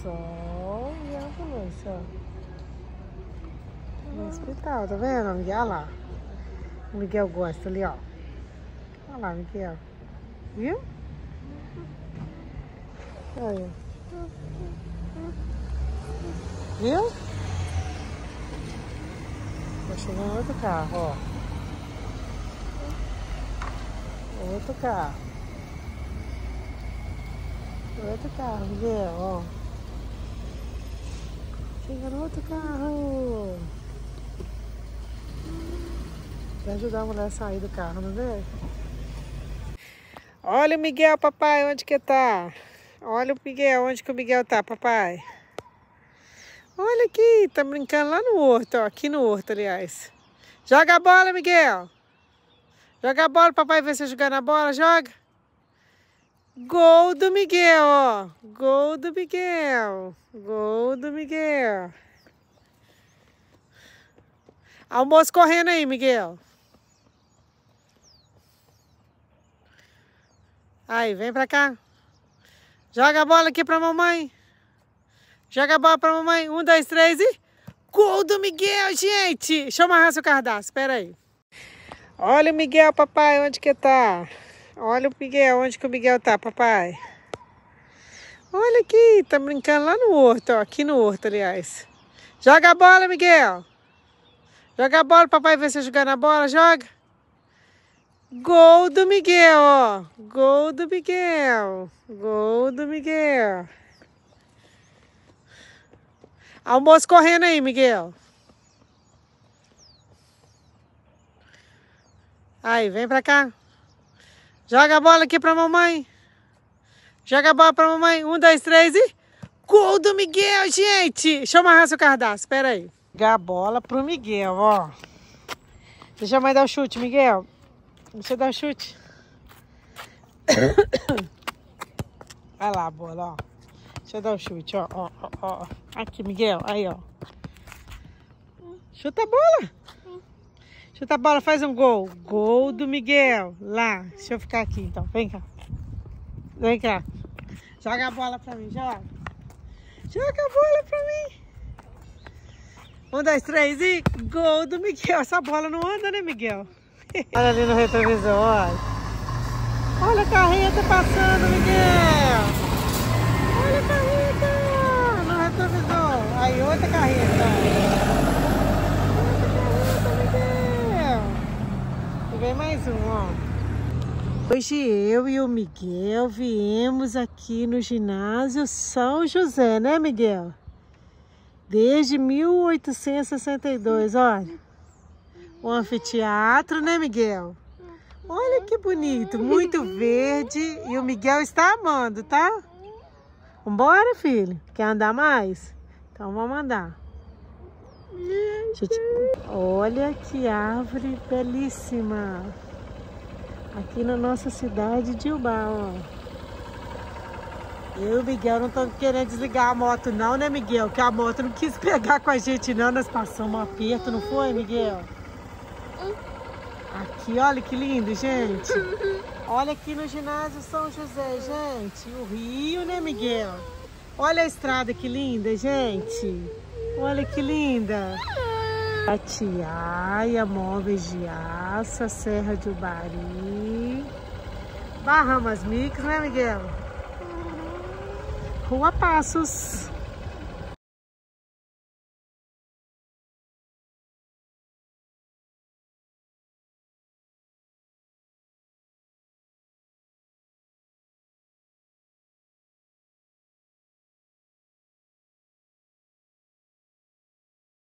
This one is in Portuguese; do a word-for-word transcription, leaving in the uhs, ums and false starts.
sol e a ambulância, ó. No hospital, tá vendo, Miguel? Olha lá. O Miguel gosta ali, ó. Olha lá, Miguel. Viu? Olha. Viu? Tá chegando outro carro, ó. Outro carro. Outro carro, Miguel, ó. Chegando outro carro. Vai ajudar a mulher a sair do carro, não vê? Olha o Miguel, papai, onde que tá? Olha o Miguel, onde que o Miguel tá, papai? Olha aqui, tá brincando lá no horto, ó. Aqui no horto, aliás. Joga a bola, Miguel. Joga a bola, papai, ver você jogando a bola, joga. Gol do Miguel, ó. Gol do Miguel. Gol do Miguel. Almoço correndo aí, Miguel. Aí, vem pra cá. Joga a bola aqui pra mamãe. Joga a bola pra mamãe. Um, dois, três e... Gol do Miguel, gente! Deixa eu amarrar seu cardápio, espera aí. Olha o Miguel, papai, onde que tá? Olha o Miguel, onde que o Miguel tá, papai? Olha aqui, tá brincando lá no horto, ó. Aqui no horto, aliás. Joga a bola, Miguel. Joga a bola, papai, ver você jogando a bola, joga. Gol do Miguel, ó. Gol do Miguel. Gol do Miguel. Almoço correndo aí, Miguel. Aí, vem pra cá. Joga a bola aqui pra mamãe. Joga a bola pra mamãe. Um, dois, três e... Gol do Miguel, gente! Deixa eu amarrar seu cardápio, espera aí. Jogar a bola pro Miguel, ó. Deixa a mãe dar o chute, Miguel. Deixa eu dar o chute. Olha lá a bola, ó. Deixa eu dar o chute, ó, ó, ó, ó. Aqui, Miguel, aí, ó. Chuta a bola. Chuta a bola, faz um gol. Gol do Miguel. Lá, deixa eu ficar aqui, então. Vem cá. Vem cá. Joga a bola pra mim, joga. Joga a bola pra mim. Um, dois, três e... Gol do Miguel. Essa bola não anda, né, Miguel? Olha ali no retrovisor, olha. Olha a carreta passando, Miguel. Olha a carreta no retrovisor. Aí, outra carreta. Outra carreta, Miguel. E vem mais um, ó. Hoje eu e o Miguel viemos aqui no ginásio São José, né, Miguel? Desde mil oitocentos e sessenta e dois, olha. O anfiteatro, né, Miguel? Olha que bonito, muito verde. E o Miguel está amando, tá? Vambora, filho? Quer andar mais? Então vamos andar. Gente, olha que árvore belíssima. Aqui na nossa cidade de Ubá, ó. Eu e o Miguel não estamos querendo desligar a moto não, né, Miguel? Que a moto não quis pegar com a gente não. Nós passamos um aperto, não foi, Miguel? Aqui, olha que lindo, gente. Olha aqui no ginásio São José, gente. O rio, né, Miguel? Olha a estrada que linda, gente. Olha que linda. Atiaia, Móveis de Aço, Serra de Ubari. Bahamas Mix, né, Miguel? Rua Passos.